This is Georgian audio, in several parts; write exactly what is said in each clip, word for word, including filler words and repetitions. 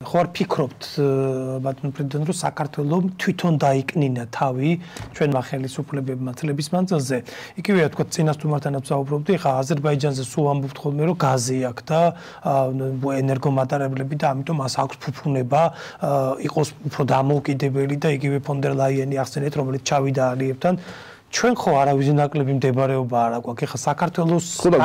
ხوარ ფიქრობთ ბატონ პრეზიდენტ რომ საქართველოს თვითონ დაიკნინა თავი ჩვენ მახელისუფლებებმა წლების მანძილზე იგივეა თქვა წინასწარმეტანაც საუბრობდი ხა აზერბაიჯანზე სულ ამბობთ ხოლმე რომ გაზი აქვს და ენერგომატარებლები და ამიტომ მას აქვს ფუფუნება იყოს უფრო დამოუკიდებელი და იგივე ფონ დერ ლაიენი ახსენეთ რომელიც ჩავიდა ალიევთან ჩვენ ხო არავის ნაკლები მდებარეობა არ აქვს ეხლა საქართველოს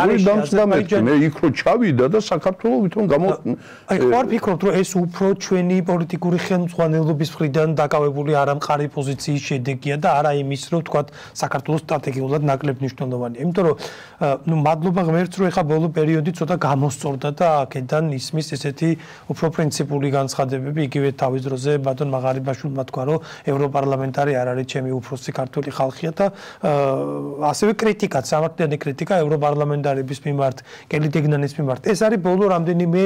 მე იქ რო ჩავიდა და საქართველოს ვითომ გამო აი ხო არ ფიქრობთ რომ ეს უფრო ჩვენი პოლიტიკური ხელმძღვანელობის მხრიდან დაკავებული არამყარი პოზიციის შედეგია და არა იმის რომ თქვა საქართველოს სტრატეგიულად ნაკლებ მნიშვნელოვანია იმიტომ რომ ნუ მადლობა ღმერთს რომ ეხლა ბოლო პერიოდი ცოტა გამოსწორდა და აქედან ისმის ესეთი უფრო პრინციპული განცხადებები იგივე თავის დროზე ბატონ მაღარიბაშვილმა თქვა რომ ევროპარლამენტარი არ არის ჩემი უფროსი ქართული ხალხია და ასევე კრიტიკა, სამართლიანი კრიტიკა ევროპარლამენტარების მიმართ, კელი დეგნანის მიმართ. ეს არის ბოლო რამდენიმე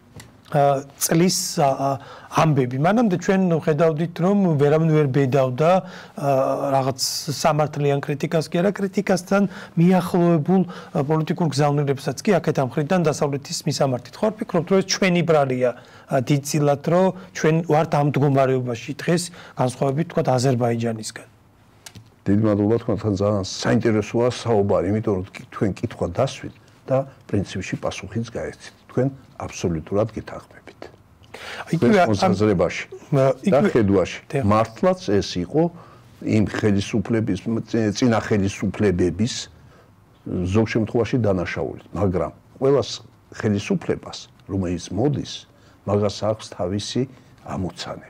წლის ამბები. მანამდე ჩვენ ხედავდით, რომ ვერავინ ვერ ბედავდა რაღაც სამართლიან კრიტიკას კი არა, კრიტიკასთან მიახლოებულ პოლიტიკურ გზავნილებსაც კი აქეთ ამ მხრიდან დასავლეთის მისამართით. ხო არ ფიქრობთ, რომ ეს ჩვენი ბრალია დიდწილად, რომ ჩვენ ვართ ამ მდგომარეობაში დღეს განსხვავებით თქვა აზერბაიჯანისგან. დიდი მადლობა თქვენთან ძალიან საინტერესოა საუბარი, იმიტომ რომ თქვენ კითხვა დასვით და პრინციპში პასუხიც გაეცით. თქვენ აბსოლუტურად გითანხმებით. იგივე მოსაზრებაში და ხედვაში. მართლაც ეს იყო იმ ხელისუფლების წინა ხელისუფლებების ზოგ შემთხვევაში დანაშაული, მაგრამ ყველას ხელისუფლებას, რომელიც მოდის, მაგას აქვს თავისი ამოცანები.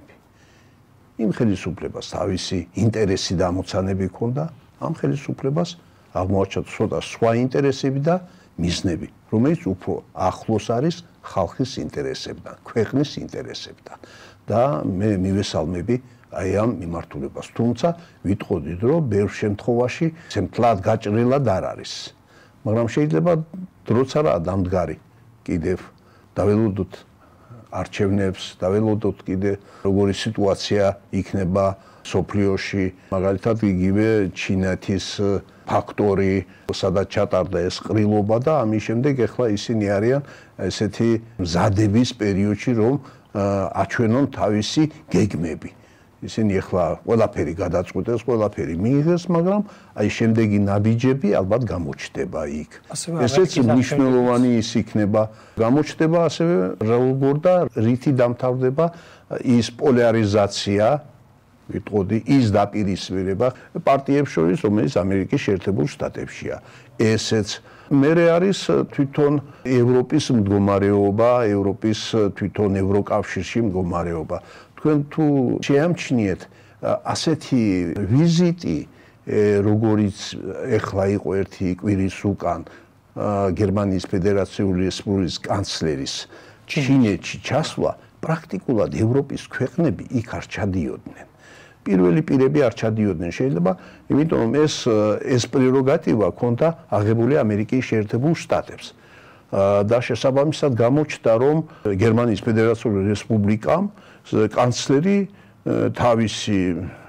იმ ხელისუფლებას თავისი ინტერესი და ამოცანები ჰქონდა, ამ ხელისუფლებას აღმოაჩნდა ცოტა სხვა ინტერესები და მიზნები, რომელიც უფრო ახლოს არის ხალხის ინტერესებთან, ქვეყნის ინტერესებთან და მე მივესალმები აი ამ მიმართულებას. თუმცა ვიტყოდით, რომ ბევრ შემთხვევაში მთლად გაჭრილად არ არის. მაგრამ შეიძლება დროც არაა დამდგარი კიდევ დაველოდოთ არჩევნებს დაველოდოთ კიდე როგორი სიტუაცია იქნება სოფლიოში მაგალითად იგივე ჩინეთის ფაქტორი სადაც ჩატარდა ეს ყრილობა და ამის შემდეგ ახლა ისინი არიან ესეთი მზადების პერიოდში რომ აჩვენონ თავისი გეგმები ისინი ახლა ყველაფერი გადაწყვეტეს ყველაფერი მიიღეს მაგრამ აი შემდეგი ნაბიჯები ალბათ გამოჩნდება იქ ესეც მნიშვნელოვანი ის იქნება გამოჩნდება ასევე როგორ და რითი დამთავრდება ის პოლარიზაცია ვიტყოდი ის დაპირისპირება პარტიებს შორის რომელიც ამერიკის შეერთებულ შტატებშია ესეც მერე არის თვითონ ევროპის მდგომარეობა ევროპის თვითონ ევროკავშირში მდგომარეობა თქვენ თუ შეამჩნიეთ ასეთი ვიზიტი როგორიც ეხლა იყო ერთი კვირის უკან გერმანიის ფედერაციული რესპუბლიკის კანცლერის ჩინეთში ჩასვლა პრაქტიკულად ევროპის ქვეყნები იქ არ ჩადიოდნენ პირველი პირები არ ჩადიოდნენ შეიძლება იმიტომ რომ ეს ეს პრეროგატივა ჰქონდა აღებული ამერიკის შეერთებულ შტატებს და შესაბამისად გამოჩნდა რომ გერმანიის ფედერაციული რესპუბლიკამ კანცლერი თავისი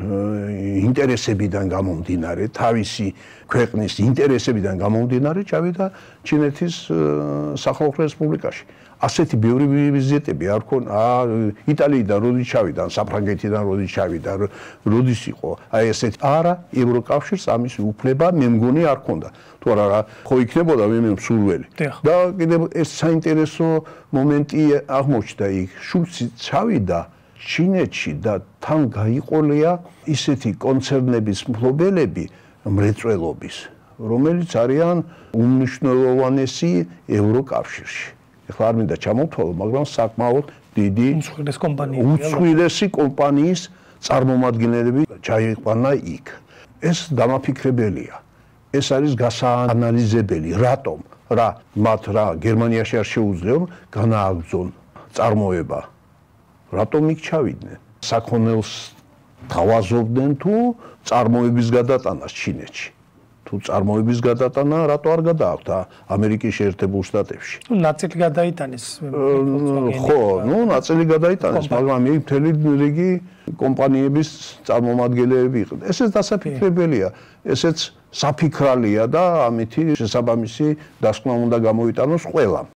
ინტერესებიდან გამომდინარე, თავისი ქვეყნის ინტერესებიდან გამომდინარე ჩავიდა ჩინეთის სახალხო რესპუბლიკაში. ასეთი ბევრი ვიზიტები არ ქონა იტალიიდან როდის ჩავიდა, საფრანგეთიდან როდის ჩავიდა, როდის იყო. აი ესეთი არა ევროკავშირს ამის უფლება მე მგონი არ ქონდა. თუ არა ხო იქნებოდა მე მსურველი. და კიდევ ეს საინტერესო მომენტი აღმოჩნდა იქ. შულცი ჩავიდა ჩინეთში და თან გაიყოლია ისეთი კონცერნების მფლობელები მრეწველობის, რომელიც არიან უმნიშვნელოვანესი ევროკავშირში. ეხლა არ მინდა ჩამოვთვალო, მაგრამ საკმაოდ დიდი უმსხვილესი კომპანიის წარმომადგენლები ჩაიყვანა იქ. ეს დამაფიქრებელია. ეს არის გასაანალიზებელი, რატომ? რა მათ რა გერმანიაში არ შეუძლიათ განააგრძონ წარმოება? რატომ იქ ჩავიდნენ? საქონელს თავაზობდნენ თუ წარმოების გადატანას ჩინეთში? თუ წარმოების გადატანა რატო არ გადააქვთ ამერიკის შეერთებულ შტატებში? ნუ ნაწილი გადაიტანეს. ხო, ნუ ნაწილი გადაიტანეს, მაგრამ მე მთელი რიგი კომპანიების წარმომადგენლები იყვნენ. ესეც დასაფიქრებელია, ესეც საფიქრალია და ამითი შესაბამისი დასკვნა უნდა გამოიტანოს ყველამ.